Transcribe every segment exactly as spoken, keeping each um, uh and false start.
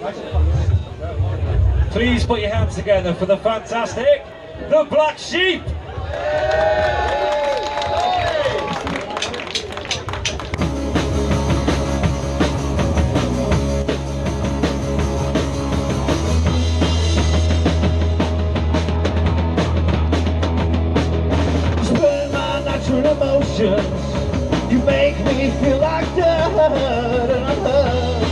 Please put your hands together for the fantastic The Black Sheep. Spurn my natural emotions, you make me feel like dirt, and I'm hurt.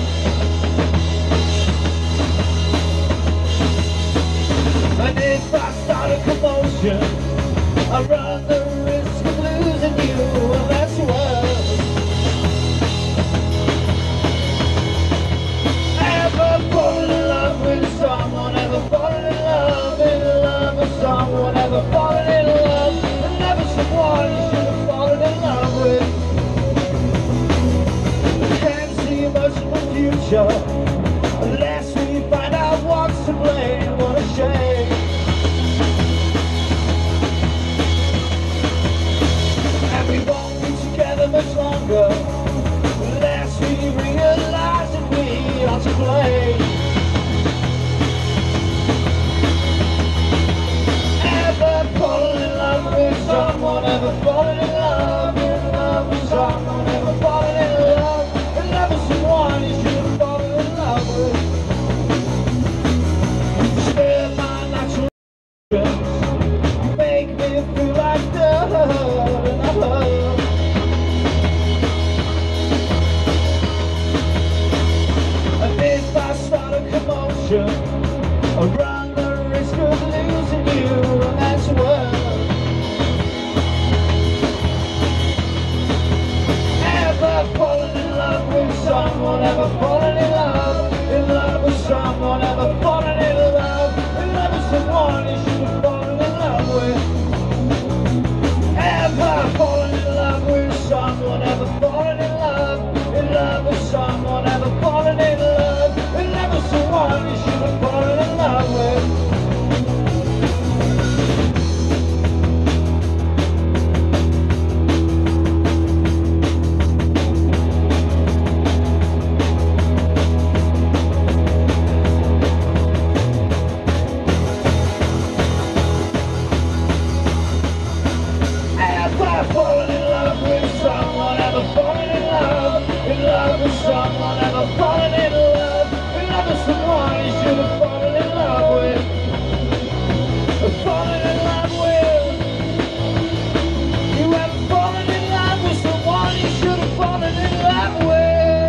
And if I start a commotion, I run the risk of losing you, and that's worse. Ever fallen in love with someone, ever fallen in love, in love with someone, ever fallen in love, and never someone you should have fallen in love with. Can't see much of the future, unless we find out what's to blame. What a shame. And we won't be together much longer, unless we realize that we are to blame. Ever fallen in love with someone, ever fallen in love, in love with someone, ever fallen in love, and never someone you should have fallen in love with. Spare my natural emotions, you make me feel like dirt, and I hurt. And if I start a commotion, I run the risk of losing you, and that's worse. Ever fallen in love with someone, ever fallen in love, in love with someone, ever fallen in love, in love with someone you should have fallen in love with. Ever fallen in love with someone, ever fallen in love, in love with someone, ever fallen in love, in love with someone you should have fallen in love with. Ever fallen in love with someone, ever fallen in love, in love with someone, ever fallen in love, in love with someone you should have fallen in love with. Fallen in love with. You ever fallen in love with someone you should have fallen in love with.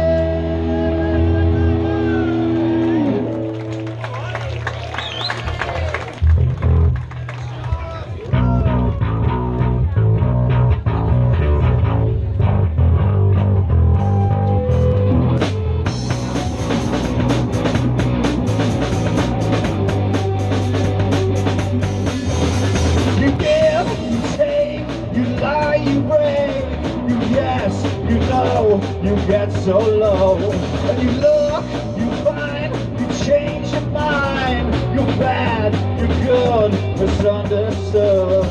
You give, you take, you lie, you break, you yes, you know, you get so low. And you look, you find, you change your mind. You're bad, you're good, misunderstood.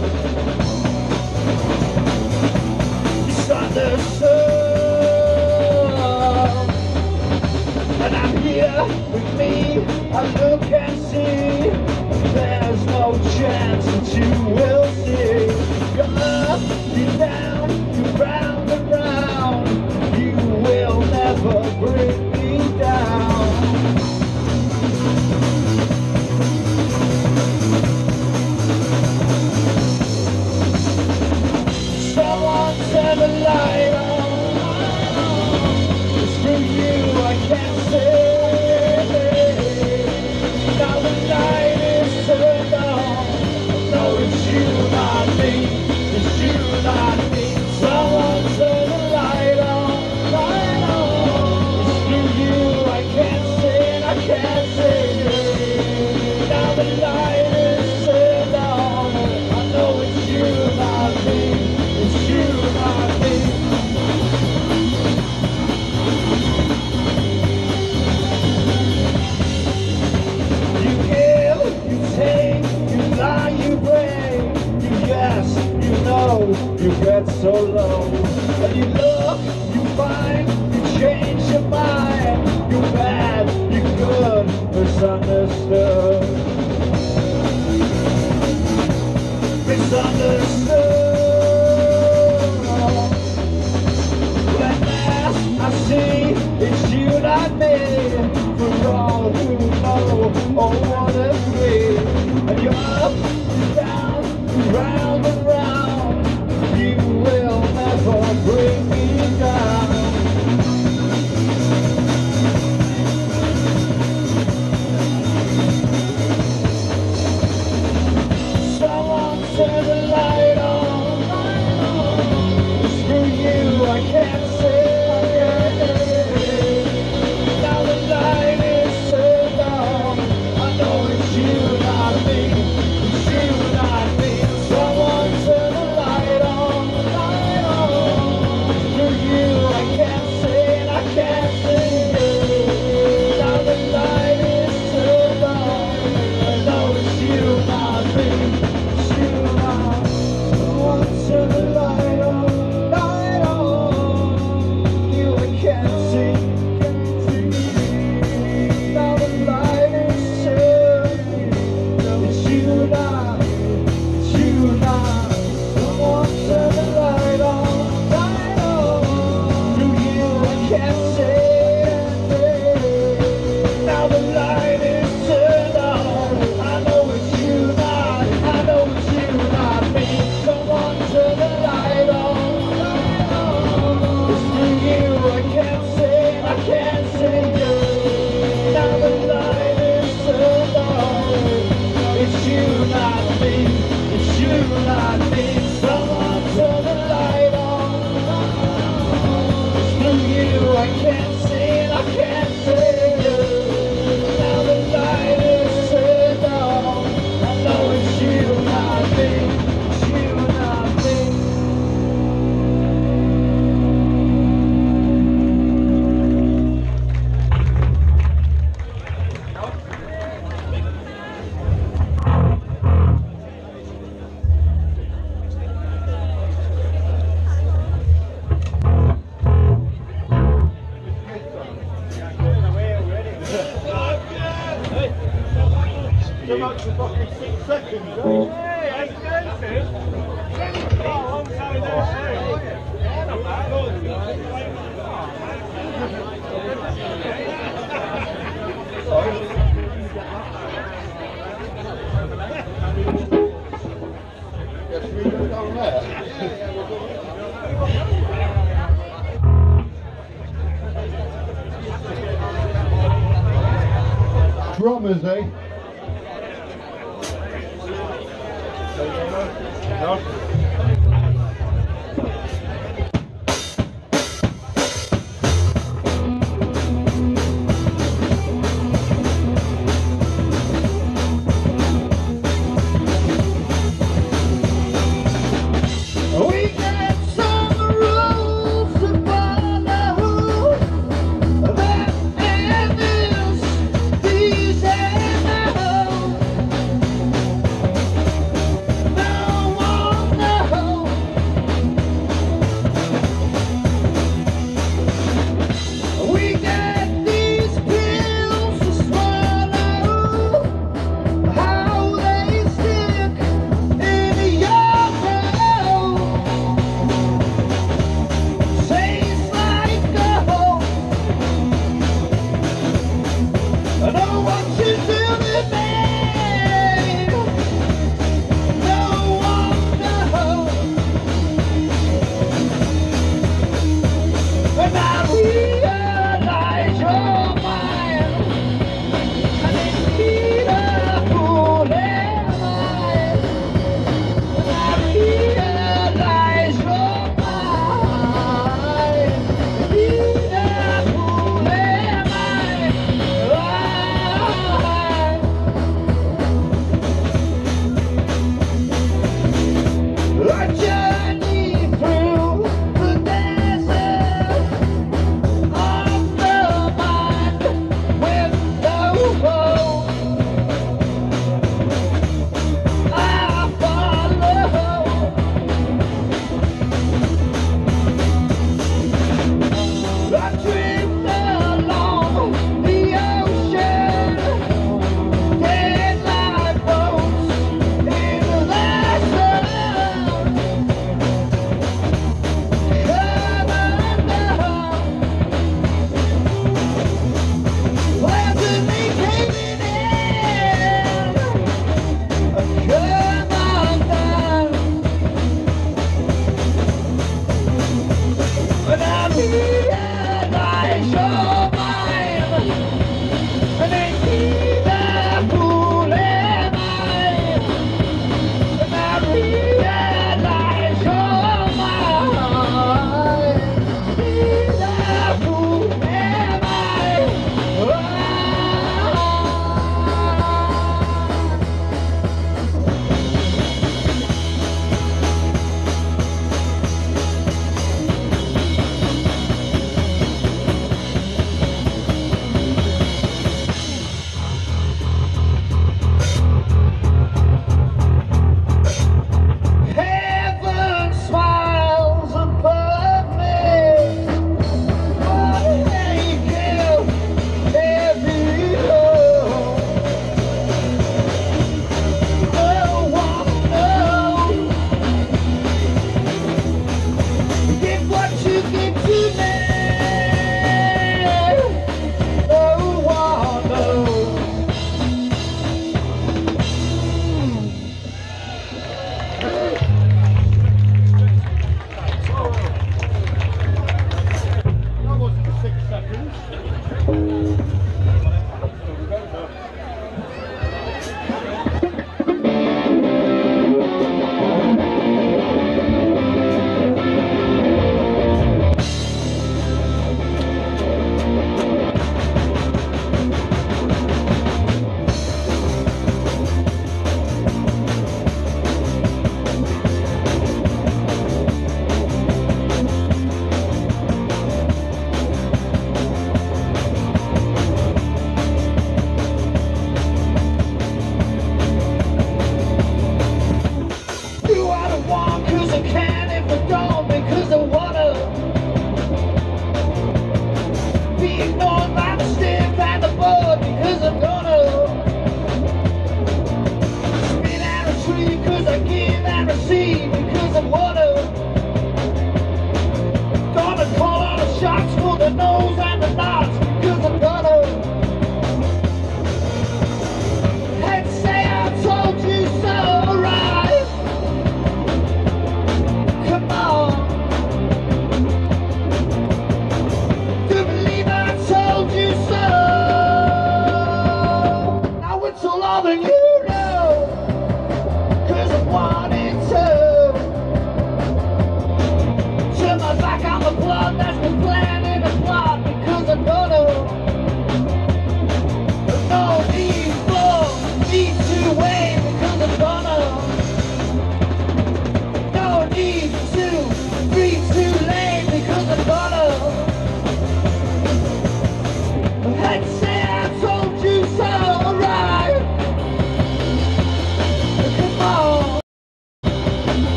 Misunderstood. And I'm here with me, I look and see, there's no chance that you will see. You're up, you're down, you're round and round, you will never bring me down. Someone set a light on, it's through you I can't see. Now the light is turned on, no, it's you, not me, it's you, not me. Someone turn the light on, light on. It's through don't wanna be. And you're up and down, round and round. You will never bring me down. Someone turn the light on. Screw you, I can't say. Now the light is turned on. I know it's you, not me. It's you, not me. Someone turn the light on. Light on. Screw you, I can't say it, I can't say it. Now the light is turned on. I know it's you, not me. It's you, not me. Someone turn the light on. Light on. You, I can't see. Now the light is turning. It's you now, it's you now. Someone turn the light on, light on. Through you I can't say anything. Now the light is turned on. I know it's you now, I know it's you, not me. Someone turn the light on, light on. It's through you I can't say, I can't say you. Now the light is turned on. It's you, not me. It's you, not me. Someone turn the light on. It's through you I can't see it, I can't see you. Now the light is turned on. I know it's you, not me. It's you, not me. Come up to fucking six seconds, eh? Yes, we go down there. Drummers, eh? No? We got some rules to follow. That is these animals. No one knows.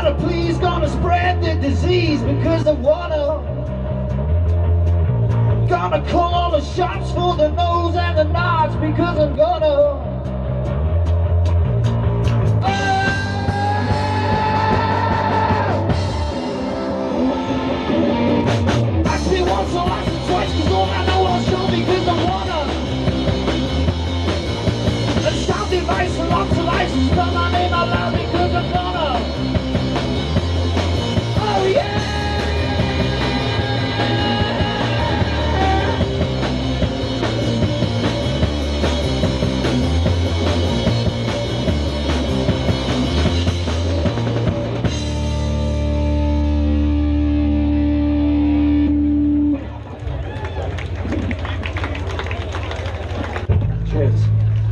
Gotta please, gonna spread the disease because I wanna. Gonna call all the shots for the nose and the nods because I'm gonna. Once or once or twice, cause all I know I'll show because I wanna. And sound device and lots of license, spell my name out loud because I'm gonna. Oh yeah! Cheers.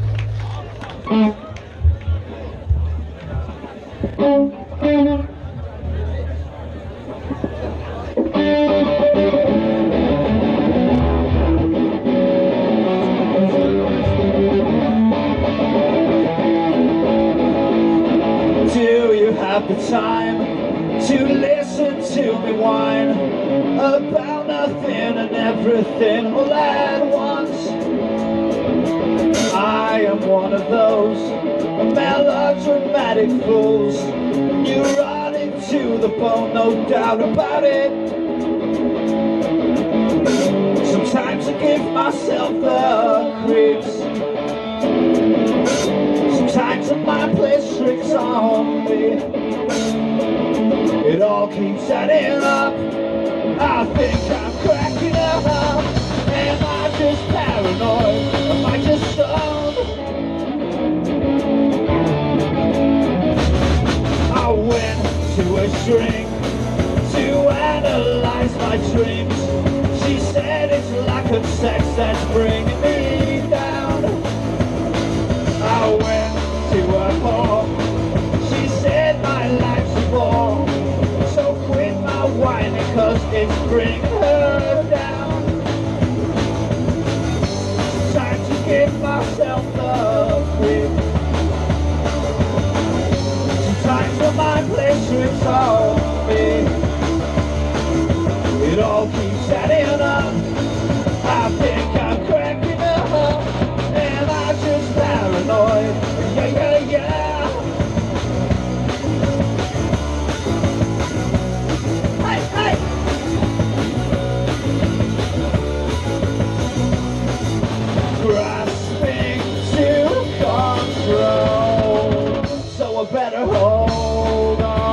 Do you have the time to listen to me whine about nothing and everything all at once? I am one of those melodramatic fools. You run into the bone, no doubt about it. Sometimes I give myself the creeps. Sometimes my mind plays tricks on me. It all keeps adding up. I think I'm cracking up. Am I just paranoid? Am I just stoned? I went to a shrink to analyze my dreams. She said it's lack of sex that's bringing me down. I went to a whore. She said my life's a bore. So quit my whining cause it's bringing her down. Time to give myself the creep. Sometimes when my place tricks on me, it all keeps adding up. I think I'm cracking up. Am I just paranoid? Yeah, yeah, yeah. Hey, hey. Grasping to control, so I better hold on.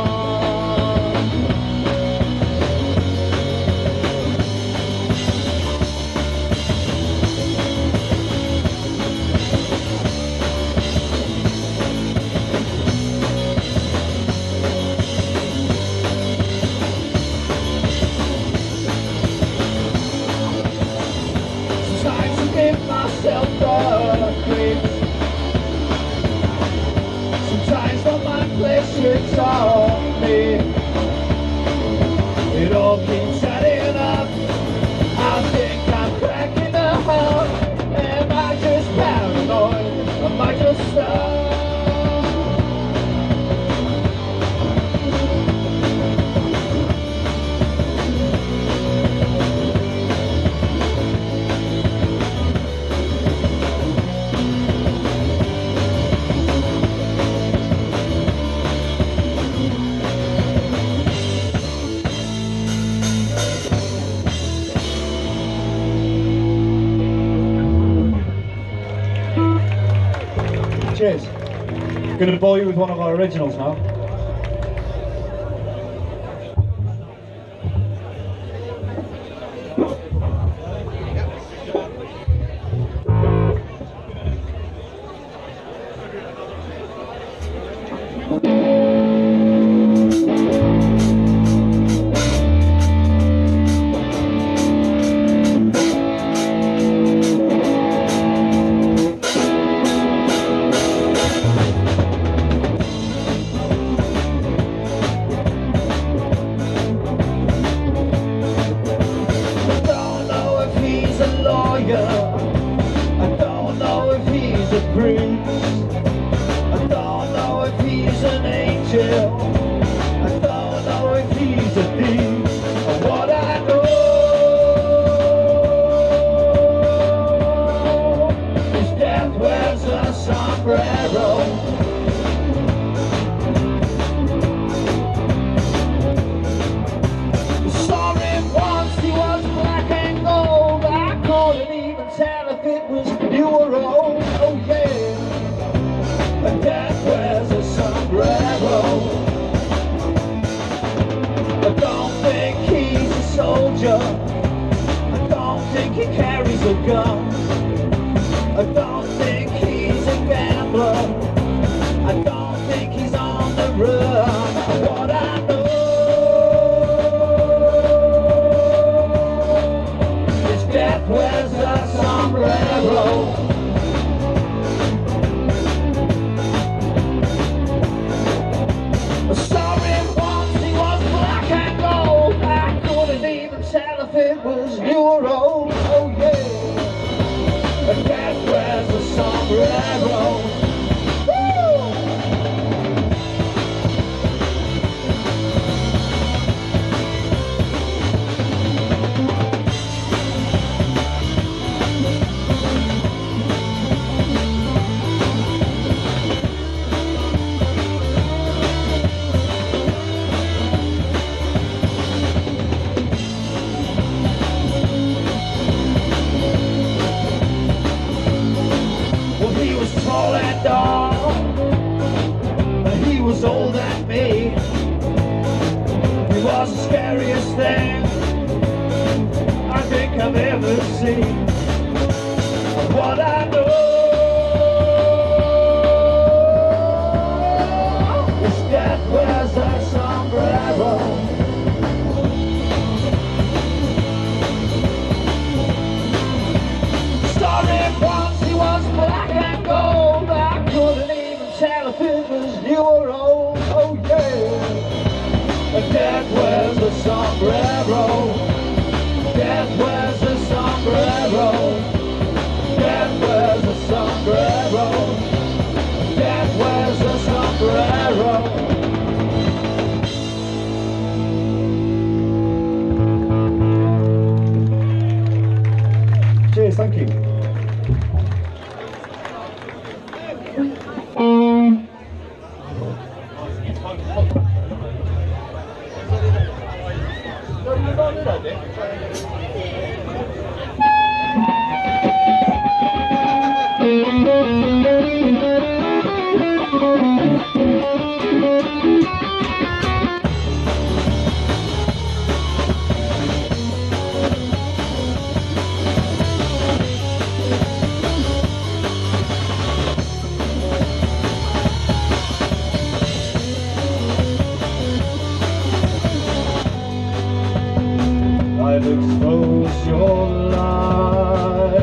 Time to give myself the creeps. Sometimes my mind plays tricks on me. It all keeps adding up. I think I'm cracking up. Am I just paranoid? Am I just stuck? Cheers. Going to bore you with one of our originals now. I don't know if he's a priest. I don't know if he's an angel. sombrero. Saw him once, he was black and gold. I couldn't even tell if it was new or old. Oh yeah, and that wears a sombrero. I don't think he's a soldier. I don't think he carries a gun. I don't think he's a gambler. I don't think he's on the run. What I know is death wears a sombrero. I saw him once, he was black and gold. I couldn't even tell if it was new or old. Oh yeah, and that wears a sombrero. Woo! Tall and dark, but he was old and me. He was the scariest thing I think I've ever seen. What I know is death wears a sombrero. Saw him once, he was black and gold. I couldn't even tell if it was new or old. Oh yeah, and death wears a sombrero. Death wears a sombrero. Death wears a sombrero. Death wears a sombrero. Cheers, thank you. I've exposed your lies,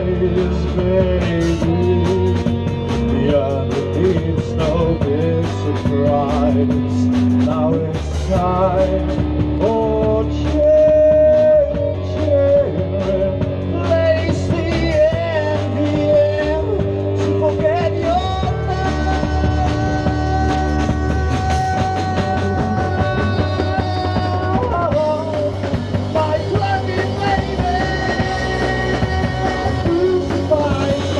baby. The underneath's no big surprise. Now it's time for change. Replace the envy to forget your love. My clever baby, crucified.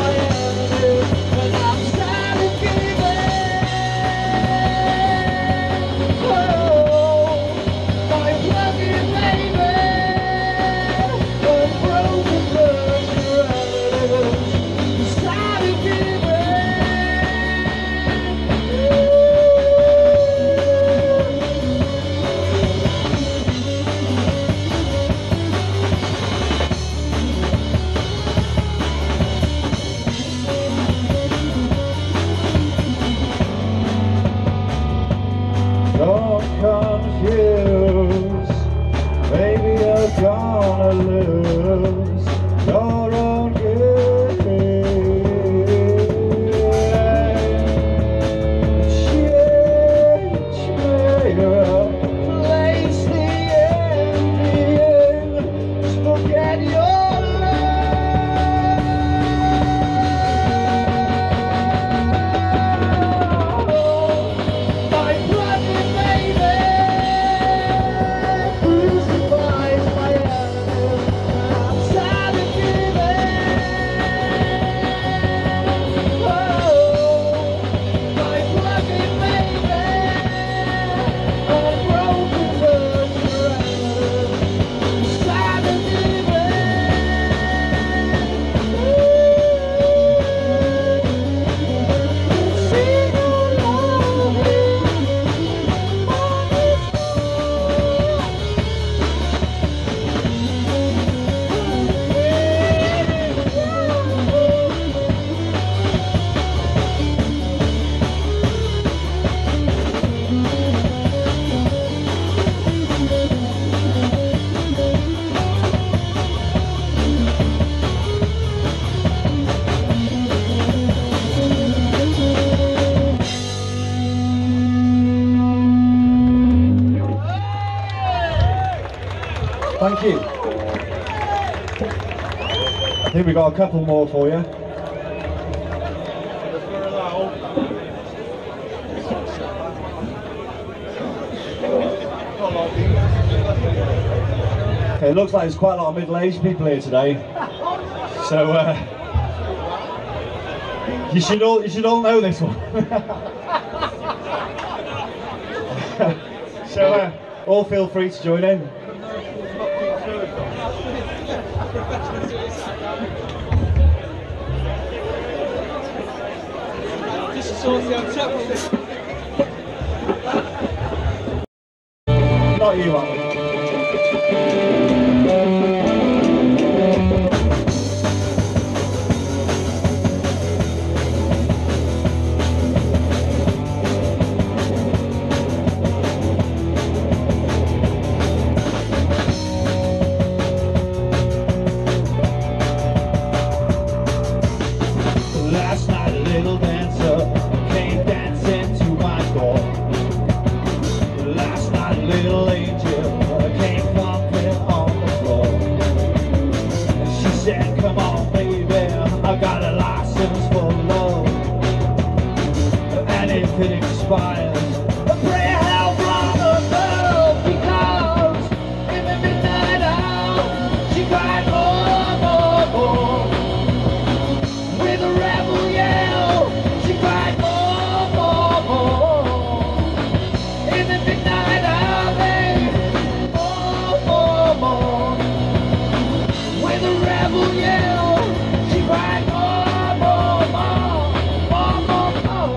Thank you. I think we got a couple more for you. Okay, it looks like there's quite a lot of middle-aged people here today. So uh, you should all you should all know this one. So uh, all feel free to join in. Not you, Alan. Last night a little dancer came dancing to my door. Last night a little angel came pumping on the floor. She said, come on baby, I got a license for love. And if it expires, I pray hell from above. Because in the midnight hour, she cried more, more, more. With a rebel yell, she cried more, more, more. In the midnight hour, more, more, more. With a rebel yell, she cried more, more, more, more, more,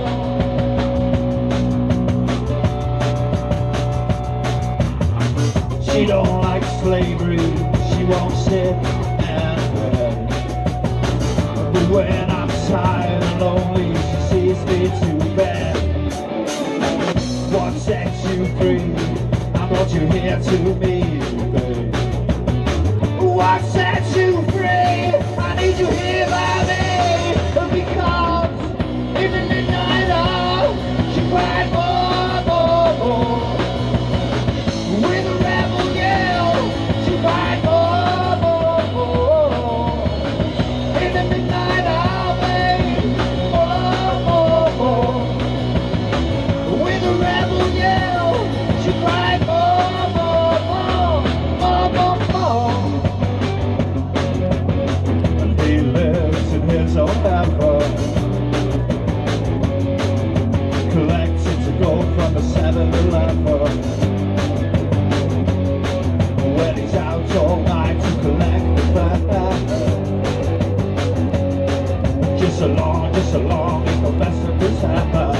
more. She don't like slavery, she won't sit and wait. But when I'm tired and lonely, she sees me too bad. What sets you free? I brought you here to me, babe. What sets you free? I need you here by me. Because in the midnight hour, she cried more, more, more. With a rebel yell, she cried more, more, more. In the midnight hour, babe, more, more, more. With a rebel yell, she cried more, more, more, more, more, more. And he lives in his own heaven, collecting to go from the seven eleven. When he's out all night to collect the fare. Just along, just along, it's the best of this happen.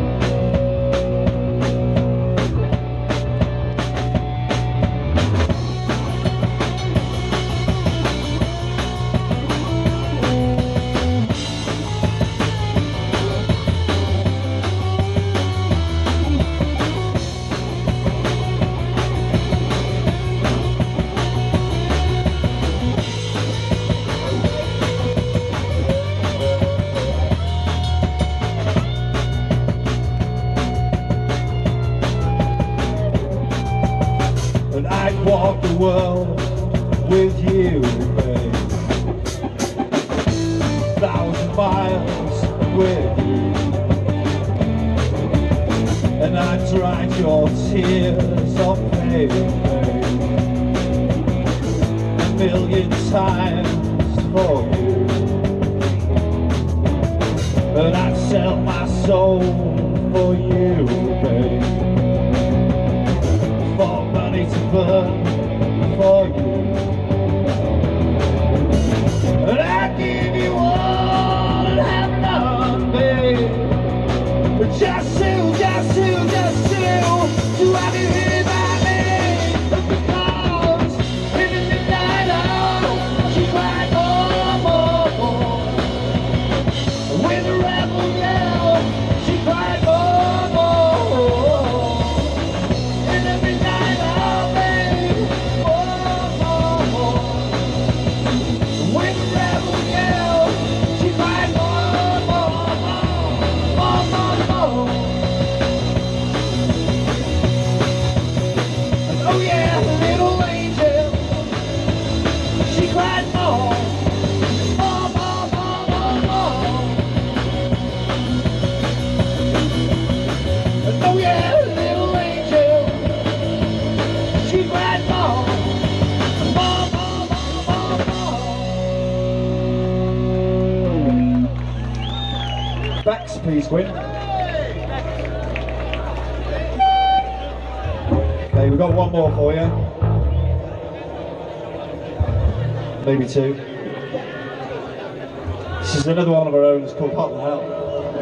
And I'd walk the world with you, babe. Thousand miles with you. And I'd dry your tears of pain, babe. A million times for you. And I'd sell my soul for you, babe. For money to burn for you. And I'd give you all and have none, babe. Just to, just to, just to, to have you here by me. Because in the midnight hour, she cried more, more, more. With a rebel yell, she cried more, more, more. In the midnight hour, babe, Bex, please, Gwyn. Okay, we've got one more for you. Maybe two. This is another one of our own, it's called Hot and Hell.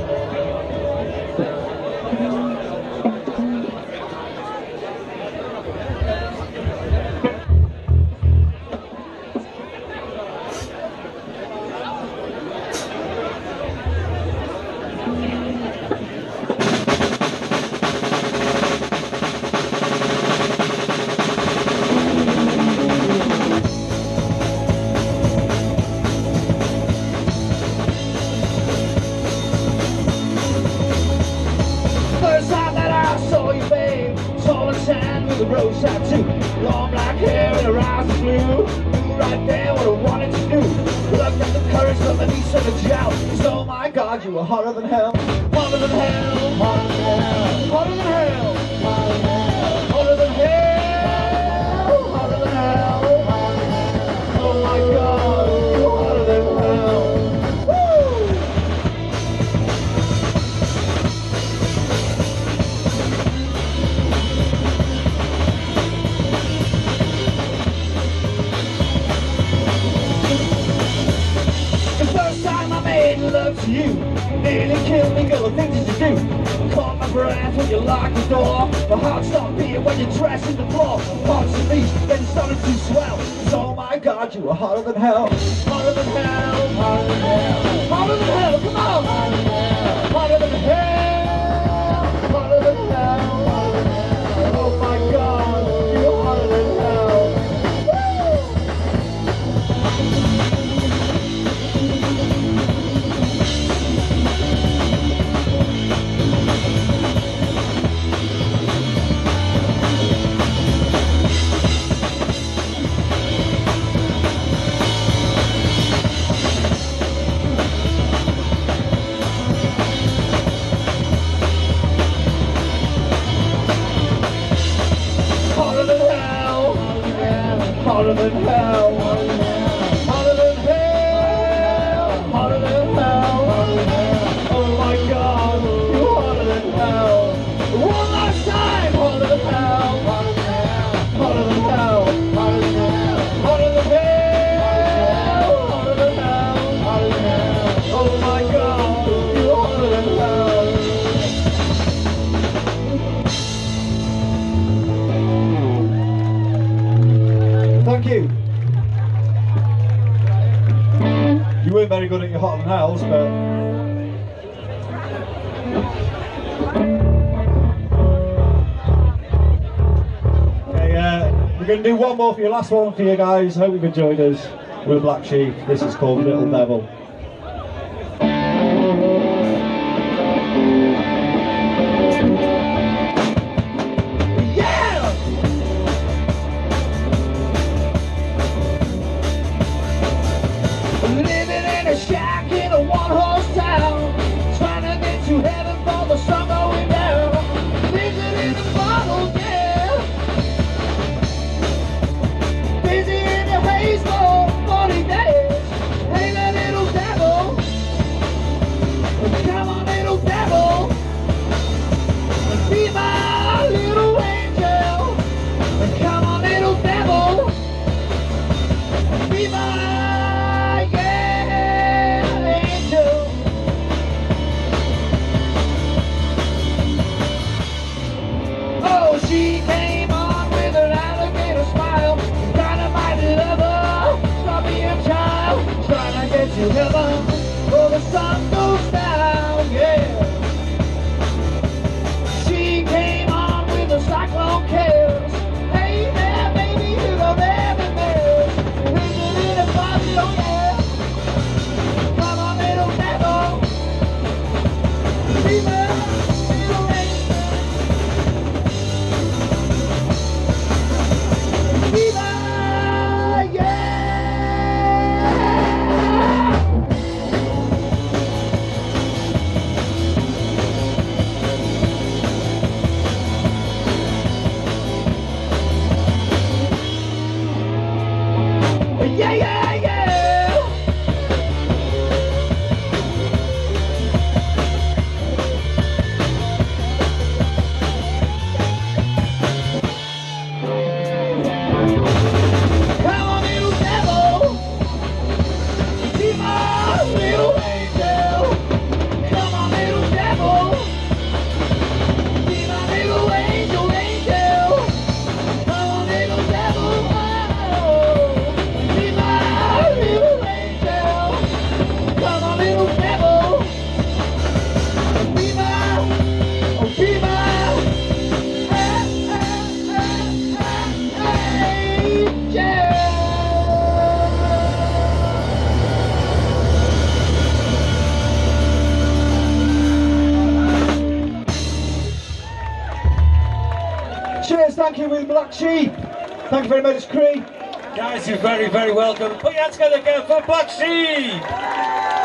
The rose tattoo, long black hair and her eyes are blue. Knew right there what I wanted to do. Looked at the courage of an east and a jowl. So my God, you were hotter than hell, hotter than hell, hotter than hell, hotter than hell, hotter than hell, hotter than hell. Oh my God, you're hotter than hell. Love to you, nearly killed me, girl, the things that you do. Caught my breath when you locked the door. My heart stopped beating when you dressed in the floor. Parts of me then started to swell. So my God, you were hotter than hell, hotter than hell, hotter than hell, hotter than hell. Come on, hotter than hell, hotter than hell, hotter than hell, hotter than hell. Oh my God, you're hotter than hell. Hotter than hell, hotter than hell, hotter than hell, hotter than hell. Oh my God, you're hotter than hell. One last time, hotter than hell, hotter than hell, hotter than hell, hotter than hell, hotter than hell, hotter than hell, hotter than hell. Oh my God, you're hotter than hell. Thank you. You weren't very good at your hot and hells, but okay, uh, we're going to do one more for your last one for you guys. Hope you've enjoyed us. We're Black Sheep. This is called Little Devil. Shack in a one-horse town, trying to get to heaven for the sun going down. Living in a bottle, yeah. Busy in a haze for forty days. Hey, that little devil, come on, little devil, be my little angel. Come on, little devil, be my She came on with her alligator smile, dynamite lover, stop being child, trying to get to heaven before the sun goes down, yeah. She came on with a cyclone chaos. Hey there, baby, you don't ever miss. Living in a body, oh yeah. Come on, little devil, be my little angel. Viva, yeah! Cheers, thank you, Will Black Sheep. Thank you very much, Cree. Guys, you're very, very welcome. Put your hands together again for Black Sheep.